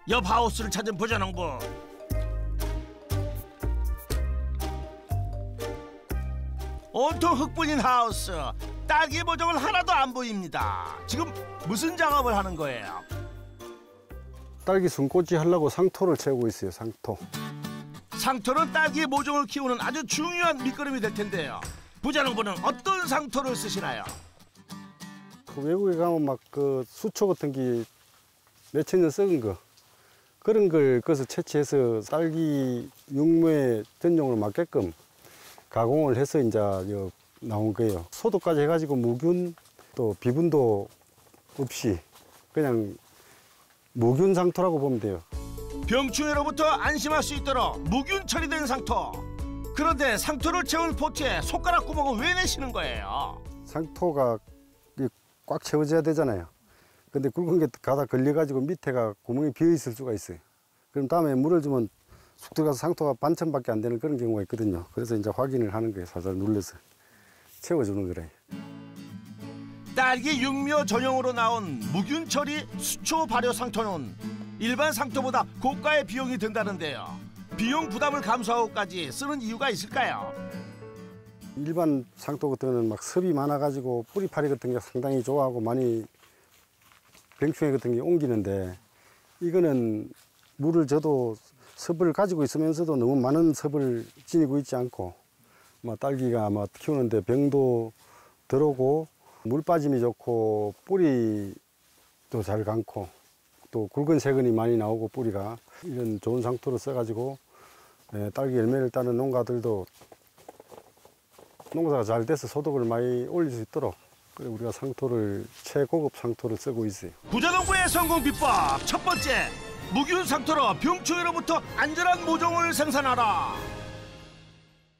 옆 하우스를 찾은 부자농부. 온통 흙뿐인 하우스. 딸기 모종은 하나도 안 보입니다. 지금 무슨 작업을 하는 거예요? 딸기 숨꽃이 하려고 상토를 채우고 있어요. 상토. 상토는 딸기 모종을 키우는 아주 중요한 밑거름이 될 텐데요. 부자농부는 어떤 상토를 쓰시나요? 그 외국에 가면 막 그 수초 같은 게 몇천 년 썩은 거 그런 걸 그것을 채취해서 딸기 육묘에 전용으로 맞게끔 가공을 해서 이제 나온 거예요. 소독까지 해가지고 무균 또 비분도 없이 그냥 무균 상토라고 보면 돼요. 병충해로부터 안심할 수 있도록 무균 처리된 상토. 그런데 상토를 채운 포트에 손가락 구멍을 왜 내시는 거예요? 상토가 꽉 채워져야 되잖아요. 근데 굵은 게 가다 걸려가지고 밑에가 구멍이 비어 있을 수가 있어요. 그럼 다음에 물을 주면 쑥 들어가서 상토가 반천밖에 안 되는 그런 경우가 있거든요. 그래서 이제 확인을 하는 거예요. 살살 눌러서 채워주는 거래요. 딸기 육묘 전용으로 나온 무균 처리 수초 발효 상토는 일반 상토보다 고가의 비용이 든다는데요. 비용 부담을 감수하고까지 쓰는 이유가 있을까요? 일반 상토 같은 경우는 막 섭이 많아가지고 뿌리파리 같은 게 상당히 좋아하고 많이 병충해 같은 게 옮기는데 이거는 물을 줘도 섭을 가지고 있으면서도 너무 많은 섭을 지니고 있지 않고 딸기가 키우는데 병도 덜 오고 물 빠짐이 좋고 뿌리도 잘 감고 또 굵은 세근이 많이 나오고 뿌리가 이런 좋은 상토를 써가지고 딸기 열매를 따는 농가들도 농사가 잘 돼서 소득을 많이 올릴 수 있도록 우리가 상토를 최고급 상토를 쓰고 있어요. 부자농부의 성공 비법 첫 번째, 무균 상토로 병충해로부터 안전한 모종을 생산하라.